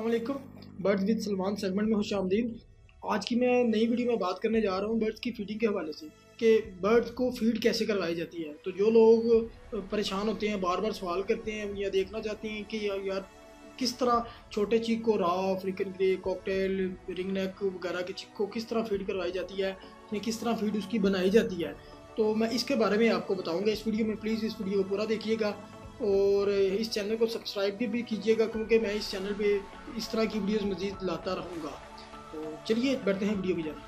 अस्सलामुअलैकुम। Birds with Salman segment में खुश आमदीद। आज की मैं नई वीडियो में बात करने जा रहा हूँ बर्ड्स की फीडिंग के हवाले से कि बर्ड्स को फीड कैसे करवाई जाती है। तो जो लोग परेशान होते हैं, बार बार सवाल करते हैं या देखना चाहते हैं कि यार किस तरह छोटे चीक को रॉ, अफ्रीकन ग्रे, कॉकटेल, रिंगनेक वगैरह के चीक को किस तरह फीड करवाई जाती है या किस तरह फीड उसकी बनाई जाती है, तो मैं इसके बारे में आपको बताऊँगा इस वीडियो में। प्लीज़ इस वीडियो को पूरा देखिएगा और इस चैनल को सब्सक्राइब भी कीजिएगा क्योंकि मैं इस चैनल पे इस तरह की वीडियोस मज़ीद लाता रहूँगा। तो चलिए बढ़ते हैं वीडियो की जाने।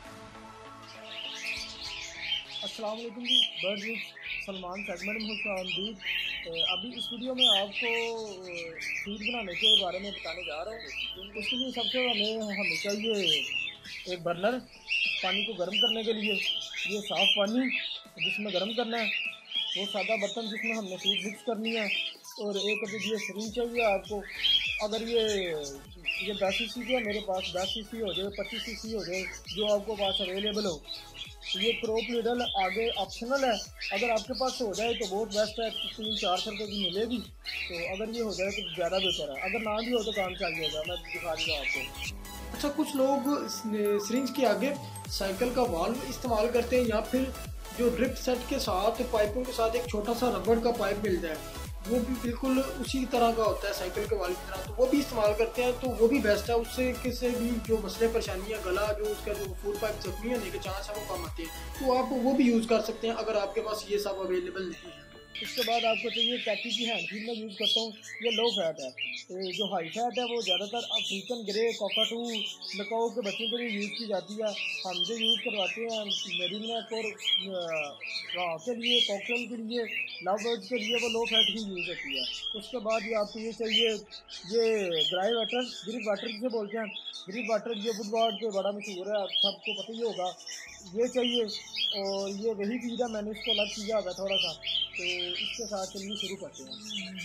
अस्सलाम वालेकुम ji, birds with Salman segment में खुश आमदीद। अभी इस वीडियो में आपको फीड बनाने के बारे में बताने जा रहा हूँ। उसके लिए सबसे हमें चाहिए एक बर्नर पानी को गर्म करने के लिए। ये साफ़ पानी जिसमें गर्म करना है, वो सादा बर्तन जिसमें हमने फीड मिक्स करनी है, और एक ये सिरिंज चाहिए आपको। अगर ये 10 सीसी की है, मेरे पास 10 सीसी हो जाए, 25 सीसी हो जाए, जो आपको पास अवेलेबल हो। ये क्रॉप नीडल आगे ऑप्शनल है, अगर आपके पास हो जाए तो बहुत बेस्ट है, 300-400 रुपये की मिलेगी। तो अगर ये हो जाए तो ज़्यादा बेहतर है, अगर ना भी हो तो काम चाहिएगा, मैं दिखा दूँगा आपको। अच्छा, कुछ लोग सिरिंज के आगे साइकिल का वाल्व इस्तेमाल करते हैं या फिर जो ड्रिप सेट के साथ पाइपों के साथ एक छोटा सा रबड़ का पाइप मिलता है, वो भी बिल्कुल उसी तरह का होता है साइकिल के वाल्व की तरह, तो वो भी इस्तेमाल करते हैं। तो वो भी बेस्ट है, उससे किसी भी जो मसले परेशानियाँ, गला जो उसका जो फूड पाइप जख्मी होने के चांस है वो कम आते हैं। तो आप वो भी यूज़ कर सकते हैं अगर आपके पास ये सब अवेलेबल नहीं है। इसके बाद आपको चाहिए कैटी की हैंड फीड में यूज़ करता हूँ। ये लो फैट है, जो हाई फैट है वो ज़्यादातर अफ्रीकन ग्रे, कॉकाटू, मकाओ के बच्चों के लिए यूज़ की जाती है। हम जो यूज़ करवाते हैं रिंगनेक और रॉ के लिए, कॉकटेल के लिए, लवबर्ड्स के लिए वो लो फैट ही यूज़ होती है। उसके बाद ये आपको ये चाहिए, ये ड्राई वाटर, ग्रिप वाटर जिसे बोलते हैं, ग्रिप वाटर ये वुडवर्ड पे बड़ा मशहूर है, सबको पता ही होगा, ये चाहिए। और ये वही फीड है, मैंने इसको अलग किया हुआ थोड़ा सा, तो इसके साथ चलिए शुरू करते हैं।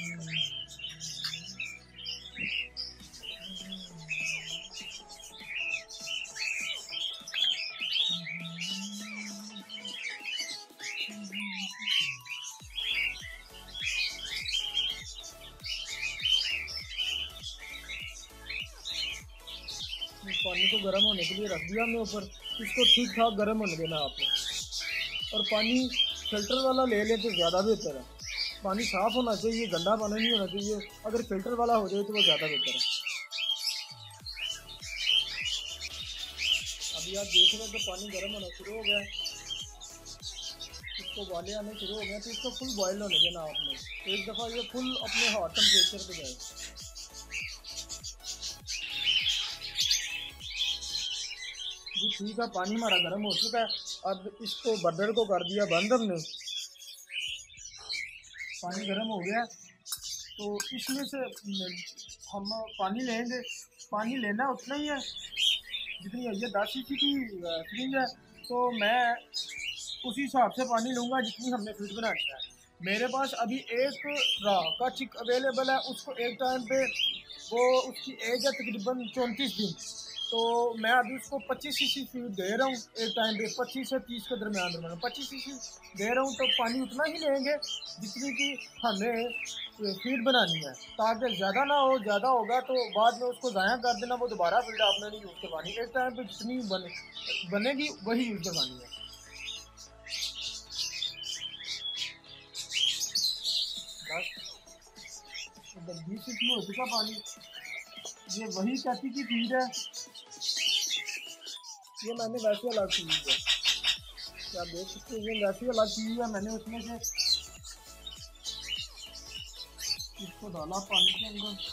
पानी को गर्म होने के लिए रख दिया हमने ऊपर, इसको ठीक ठाक गर्म होने देना आपने। और पानी फिल्टर वाला ले लें तो ज़्यादा बेहतर है। पानी साफ़ होना चाहिए, गंदा पानी नहीं होना चाहिए। अगर फिल्टर वाला हो जाए तो वो ज़्यादा बेहतर है। अभी आप देख रहे हैं तो पानी गर्म होना शुरू हो गया, इसको उबाले आने शुरू हो गए, तो इसको फुल बॉयल होने देना आपने। एक दफ़ा ये फुल अपने हॉट टेम्परेचर पे जाए। जी ठीक है, पानी हमारा गर्म हो चुका है। अब इसको बर्नर को कर दिया बंद हमने, पानी गर्म हो गया, तो इसमें से हम पानी लेंगे। पानी लेना उतना ही है जितनी है, ये 10 सीसी की सिरिंज है, तो मैं उसी हिसाब से पानी लूँगा जितनी हमने फीड बनानी है। मेरे पास अभी एक रॉ का चिक अवेलेबल है, उसको एक टाइम पे, वो उसकी एज है तकरीबन 34 दिन, तो मैं अभी उसको 25 सीसी फीड दे रहा हूँ एक टाइम पे, 25 से 30 के दरमियान 25 सीसी दे रहा हूँ। तो पानी उतना ही लेंगे जितनी की हमें फीड बनानी है, ताकि ज़्यादा ना हो। ज़्यादा होगा तो बाद में उसको ज़ाया कर देना, वो दोबारा फीड आपने नहीं यूज़ करवानी। एक टाइम पे जितनी बनेगी वही यूज़ करवानी है। बस 20 सीसी हो चुका पानी। ये वही कैटी की फीड है, ये मैंने वैसे अलग की है, क्या देख सकते हैं, ये वैसे अलग की है मैंने। उसमें से इसको डाला पानी के अंदर,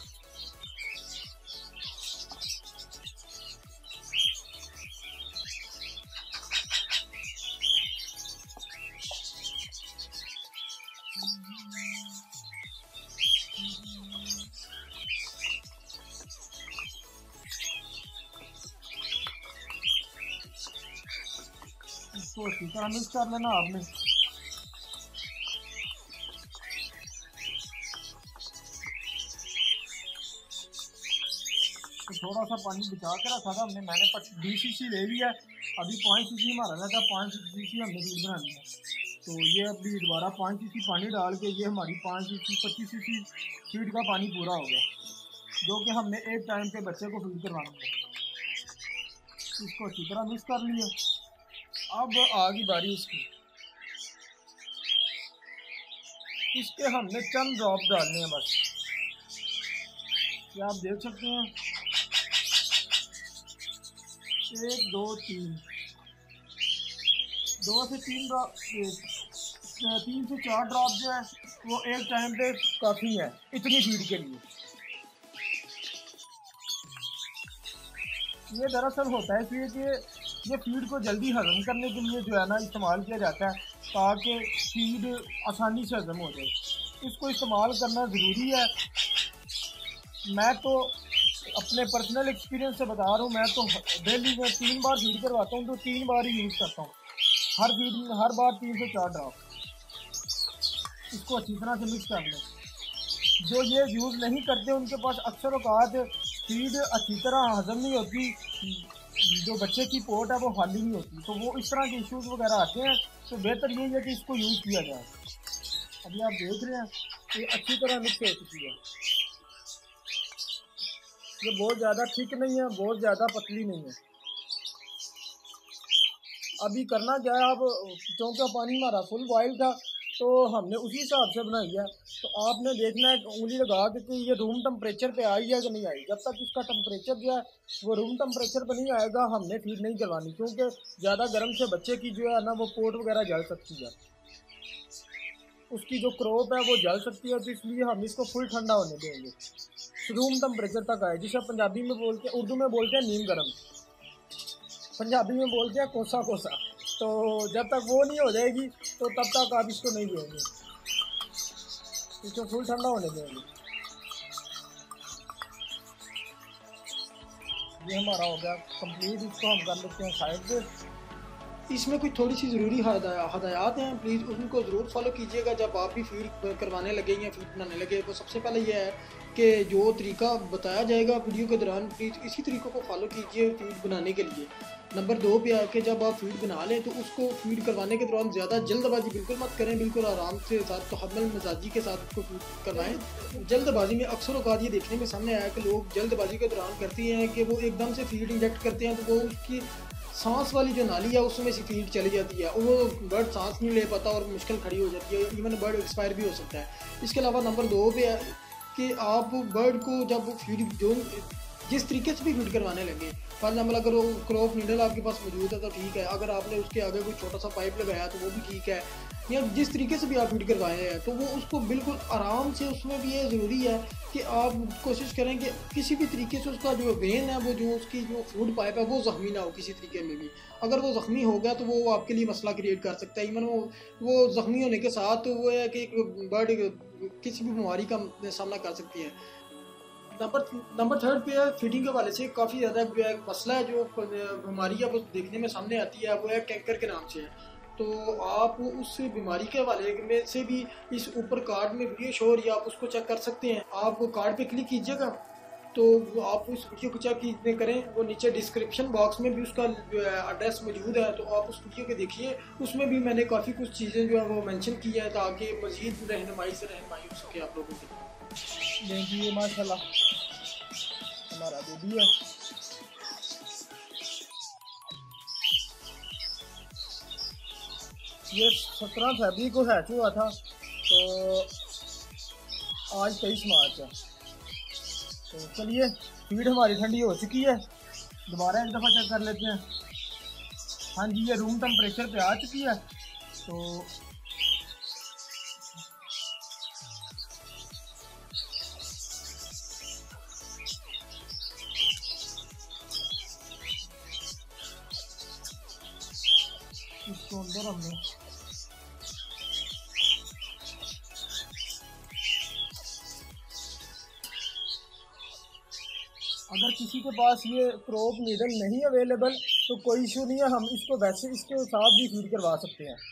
इसको अच्छी तरह मिक्स कर लेना आपने। तो थोड़ा सा पानी बचा के रखा था हमने, मैंने 20 सीसी ले लिया। अभी 5 सीसी हमारा रहता है, 5 सीसी हमने फीड बनानी है। तो ये अभी दोबारा 5 सीसी पानी डाल के, ये हमारी 5 सीसी 25 सीसी फीड का पानी पूरा हो गया। जो कि हमने एक टाइम पे बच्चे को फीड करवाना है। इसको अच्छी तरह मिक्स कर लिया। अब आ गई बारी इसकी। इसके हमने चंद ड्रॉप डालने हैं बस। ये आप देख सकते हैं 1 2 3 2 से 3 ड्रॉप, 3 से 4 ड्रॉप जो है वो एक टाइम पे काफ़ी है इतनी फीड के लिए। ये दरअसल होता है इसलिए कि ये फीड को जल्दी हजम करने के लिए जो है ना इस्तेमाल किया जाता है, ताकि फीड आसानी से हजम हो जाए। इसको इस्तेमाल करना ज़रूरी है। मैं तो अपने पर्सनल एक्सपीरियंस से बता रहा हूँ, मैं तो डेली में 3 बार फीड करवाता हूँ, तो 3 बार ही यूज़ करता हूँ। हर फीड में हर बार 3 से 4 ड्रॉप। इसको अच्छी तरह से मिक्स कर लें। जो ये यूज़ नहीं करते उनके पास अक्सर औकात फीड अच्छी तरह हजम नहीं होती, जो बच्चे की पोट है वो खाली नहीं होती, तो वो इस तरह के इश्यूज वगैरह आते हैं। तो बेहतर यही है कि इसको यूज़ किया जाए। अभी आप देख रहे हैं ये अच्छी तरह मिक्स हो चुकी है। ये बहुत ज़्यादा थिक नहीं है, बहुत ज़्यादा पतली नहीं है। अभी करना क्या है, अब क्योंकि पानी हमारा फुल बॉयल था तो हमने उसी हिसाब से बनाई है। तो आपने देखना है उंगली लगा के कि ये रूम टेम्परेचर पे आई है कि नहीं आई। जब तक इसका टेम्परेचर जो है वो रूम टेम्परेचर पे नहीं आएगा हमने फीड नहीं करवानी, क्योंकि ज़्यादा गर्म से बच्चे की जो है ना वो पोट वगैरह जल सकती है, उसकी जो क्रॉप है वो जल सकती है। तो इसलिए हम इसको फुल ठंडा होने देंगे, रूम टेम्परेचर तक आए, जिसे पंजाबी में बोलते हैं, उर्दू में बोलते हैं नीम गर्म, पंजाबी में बोलते हैं कोसा कोसा। तो जब तक वो नहीं हो जाएगी तो तब तक आप इसको नहीं देंगे, इसको फुल ठंडा होने देंगे। ये हमारा हो गया कंप्लीट। इसको हम कर लेते हैं साइड पे। इसमें कुछ थोड़ी सी ज़रूरी हदायत हैं, प्लीज़ उनको ज़रूर फॉलो कीजिएगा जब आप भी फीड करवाने लगे या फीड बनाने लगे। तो सबसे पहले यह है कि जो तरीका बताया जाएगा वीडियो के दौरान प्लीज़ इसी तरीक़ों को फॉलो कीजिए फीड बनाने के लिए। नंबर 2 पे आके जब आप फीड बना लें तो उसको फीड करवाने के दौरान ज़्यादा जल्दबाजी बिल्कुल मत करें, बिल्कुल आराम से साथ तहम्मुल मिजाजी के साथ उसको फीड करवाएं। जल्दबाजी में अक्सर औकात ये देखने में सामने आया कि लोग जल्दबाजी के दौरान करते हैं कि वो एकदम से फीड इंजेक्ट करते हैं, तो वो उसकी सांस वाली जो नाली है उसमें से फीड चली जाती है, वो बर्ड सांस नहीं ले पाता और मुश्किल खड़ी हो जाती है, इवन बर्ड एक्सपायर भी हो सकता है। इसके अलावा नंबर 2 पे है कि आप बर्ड को जब फीड जो जिस तरीके से भी फीड करवाने लगे, फॉर एग्जाम्पल अगर वो क्रॉप नीडल आपके पास मौजूद है तो ठीक है, अगर आपने उसके आगे कोई छोटा सा पाइप लगाया तो वो भी ठीक है, या जिस तरीके से भी आप फीड करवाए हैं तो वो उसको बिल्कुल आराम से, उसमें भी ये ज़रूरी है कि आप कोशिश करें कि किसी भी तरीके से उसका जो वेन है, वो जो उसकी जो फूड पाइप है वो ज़ख्मी ना हो किसी तरीके में भी। अगर वो ज़ख्मी हो गया तो वो आपके लिए मसला क्रिएट कर सकता है। इवन वो ज़ख्मी होने के साथ वो है कि बर्ड किसी भी बीमारी का सामना कर सकती है। नंबर 3 पे है फीडिंग के हवाले से काफ़ी ज़्यादा जो है मसला है, जो बीमारी है वो देखने में सामने आती है, वो है कैंकर के नाम से है। तो आप उस बीमारी के हवाले में से भी इस ऊपर कार्ड में वीडियो शो हो रही है, आप उसको चेक कर सकते हैं। आप कार्ड पे क्लिक कीजिएगा तो आप उस वीडियो को चेक करें, वो नीचे डिस्क्रिप्शन बॉक्स में भी उसका एड्रेस मौजूद है, तो आप उस वीडियो को देखिए। उसमें भी मैंने काफ़ी कुछ चीज़ें जो है वो मेंशन की है ताकि मज़ीद रहनुमाई हो सके आप लोगों के लिए। देखिए माशाल्लाह हमारा बेबी है। ये 17 फरवरी को हैच हुआ था, तो आज 23 मार्च है। तो चलिए फीड हमारी ठंडी हो चुकी है, दोबारा एक दफ़ा चेक कर लेते हैं। हाँ जी, ये रूम टेम्परेचर पे आ चुकी है। तो इसको अंदर हमने अगर किसी के पास ये क्रॉप नीडल नहीं अवेलेबल तो कोई इशू नहीं है, हम इसको वैसे इसके साथ भी फीड करवा सकते हैं।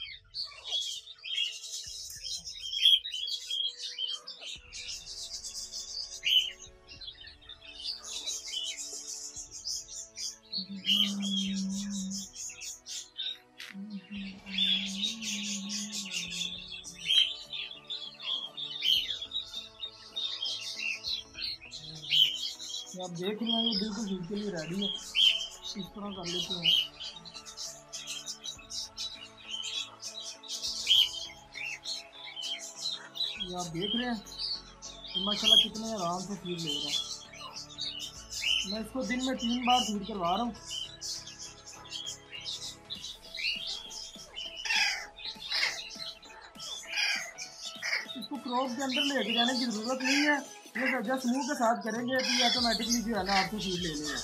आप देख रहे हैं ये बिल्कुल फीड के लिए रेडी है। इस तरह कर लेते हैं। ये आप देख रहे हैं तो माशाल्लाह कितने आराम से फीड ले रहा है। मैं इसको दिन में 3 बार फीड करवा रहा हूँ। इसको क्रॉप के अंदर लेके जाने की ज़रूरत नहीं है, ये जस्ट मुंह के साथ करेंगे तो ये ऑटोमेटिकली जो है ना आपको फीड ले लेगा।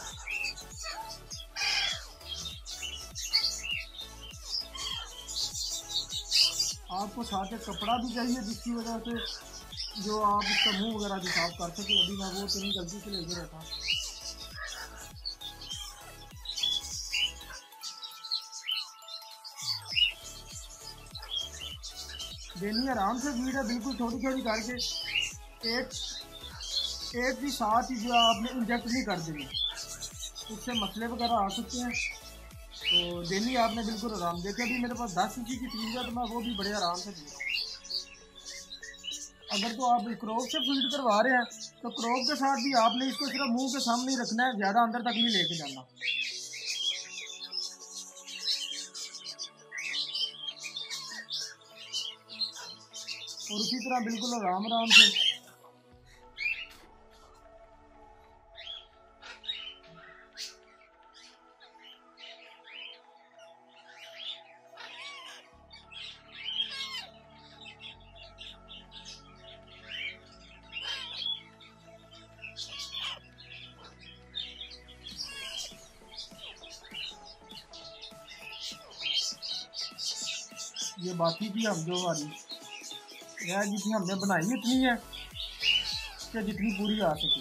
आपको साथ एक कपड़ा भी चाहिए जिसकी वजह से जो आप इसका मुंह वगैरह भी साफ कर सके। अभी मैं वो तो नहीं गलती से लेके रखा। देनी आराम से फीड है, बिल्कुल थोड़ी थोड़ी करके। एक भी साथ ही जो आपने इंजेक्ट नहीं कर देंगे, उससे मसले वगैरह आ सकते हैं। तो देनी आपने बिल्कुल आराम। देखे अभी मेरे पास 10 इंची की टीम है तो मैं वो भी बड़े आराम से दे रहा हूँ। अगर तो आप क्रॉप से फीड करवा रहे हैं तो क्रॉप के साथ भी आपने इसको सिर्फ मुंह के सामने ही रखना है, ज़्यादा अंदर तक नहीं लेके जाना। और उसी तरह बिल्कुल आराम आराम से। ये बाकी थी हम जो हमारी यह जितनी हमने बनाई इतनी है कि जितनी पूरी आ सके।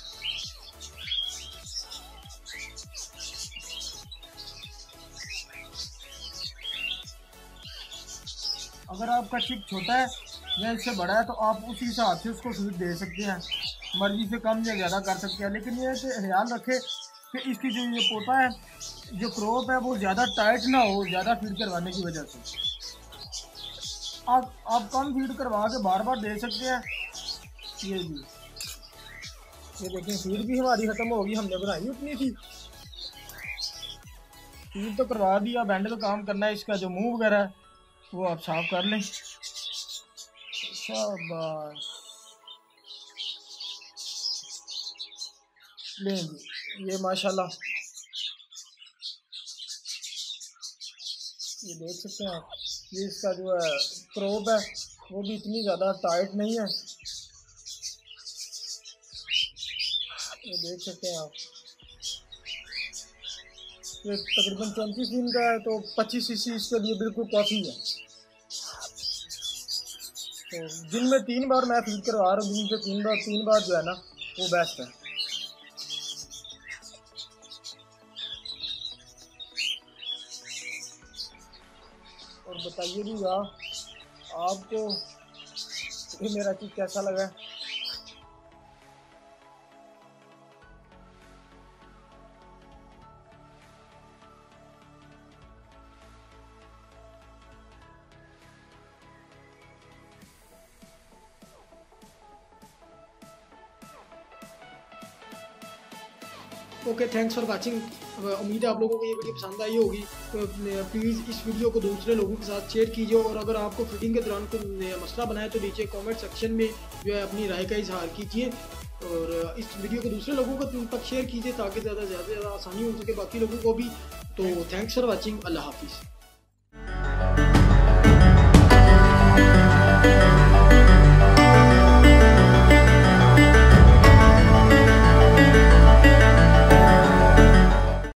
अगर आपका चिप छोटा है या इससे बड़ा है तो आप उसी हिसाब से उसको फीड दे सकते हैं, मर्जी से कम या ज़्यादा कर सकते हैं। लेकिन ये ख्याल रखें कि इसकी जो ये पोता है, जो क्रॉप है, वो ज़्यादा टाइट ना हो ज़्यादा फीड करवाने की वजह से। आप कम फीड करवा के बार बार दे सकते हैं। ये जी ये देखिए फीड भी हमारी ख़त्म होगी, हमने बनाई उतनी थी। फीड तो करवा दिया, बैंड का काम करना है। इसका जो मुंह वगैरह है वो आप साफ कर लें। शाबाश। लें जी ये माशाल्लाह ये देख सकते हैं आप। ये इसका जो है क्रॉप है वो भी इतनी ज़्यादा टाइट नहीं है, ये देख सकते हैं आप। ये तकरीबन 34 दिन का है तो 25 cc इसके लिए बिल्कुल काफ़ी है। तो दिन में 3 बार मैं फीड करवा रहा हूँ, दिन से 3 बार जो है ना वो बेस्ट है। और बताइएगा आपको ये मेरा चीज़ कैसा लगा। Okay, thanks for watching. उम्मीद है आप लोगों को ये वीडियो पसंद आई होगी। तो प्लीज़ इस वीडियो को दूसरे लोगों के साथ शेयर कीजिए। और अगर आपको फीडिंग के दौरान कोई मसला बनाए तो नीचे कमेंट सेक्शन में जो है अपनी राय का इजहार कीजिए। और इस वीडियो को दूसरे लोगों को तक शेयर कीजिए ताकि ज़्यादा से ज़्यादा आसानी हो सके बाकी लोगों को भी। तो थैंक्स फॉर वाचिंग। अल्लाह हाफिज़।